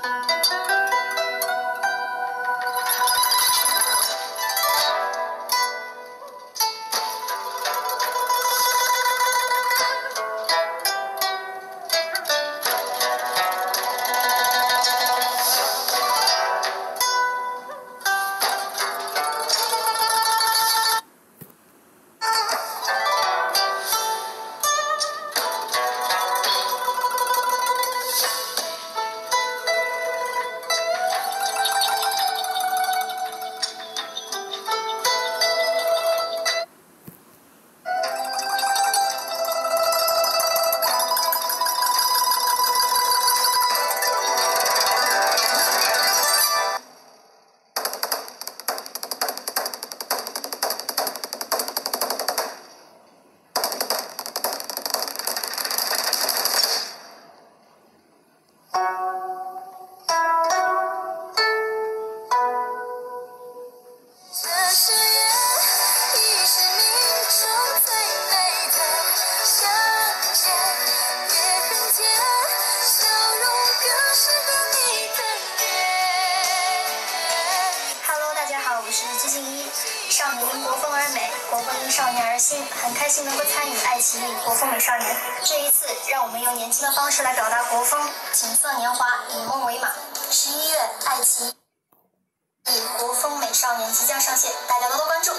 少年因国风而美，国风因少年而兴。很开心能够参与爱奇艺国风美少年。这一次，让我们用年轻的方式来表达国风，锦瑟年华，以梦为马。11月，爱奇艺国风美少年即将上线，大家多多关注。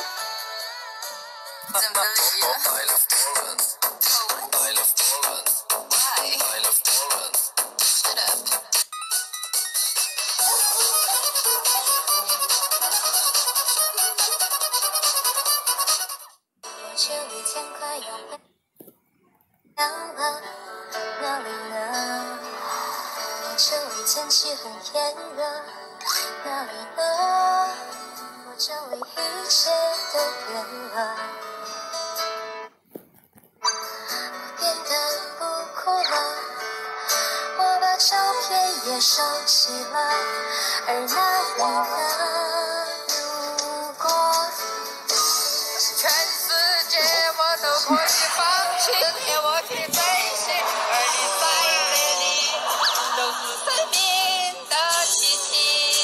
这里天快要亮了，哪里呢？这里天气很炎热，哪里呢？我这里一切都变了，我变得不哭了，我把照片也收起了，而哪里呢？ 我可以放弃，今天我去追寻，而你在这里，都是生命的奇迹。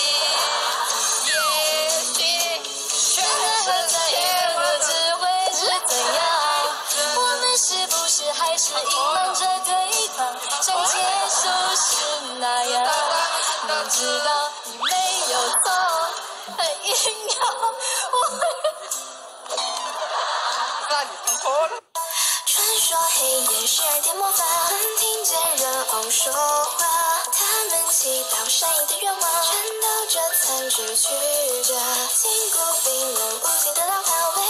也许全世界我只会是怎样？ 我们是不是还是隐瞒着对方？像结束时那样，明知道你没有错，还硬要我。传说黑夜12点魔法，能听见人偶说话，他们祈祷善意的愿望，全都这残值曲折，禁锢病人无尽的牢房。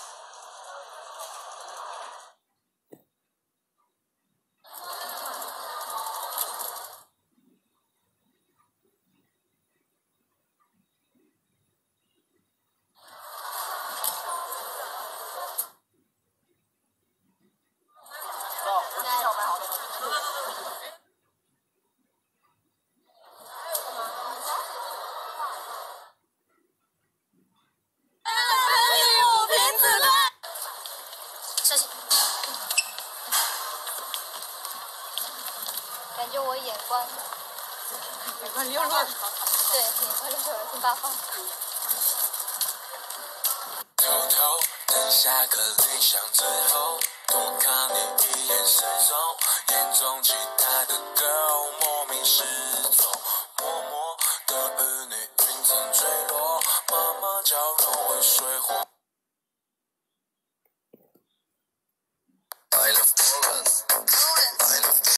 感觉我眼光溜了，对，眼光溜了，挺八方。 偷偷等下个理想，最后多看你一眼失踪，眼中期待的 girl 莫名失踪，默默的儿女云层坠落，妈妈娇容为水火。